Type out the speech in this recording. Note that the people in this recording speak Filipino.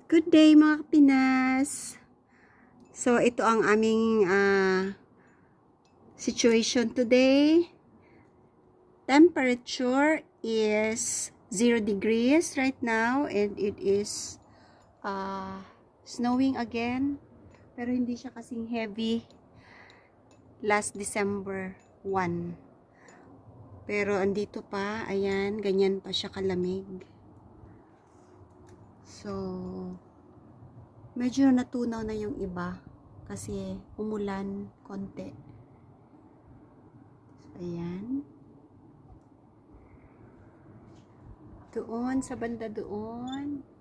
Good day mga Pinas! So, ito ang aming situation today. Temperature is 0 degrees right now and it is snowing again. Pero hindi siya kasing heavy last December 1. Pero andito pa, ayan, ganyan pa siya kalamig. So, medyo natunaw na yung iba kasi umulan konti. So, ayan. Doon, sa banda doon,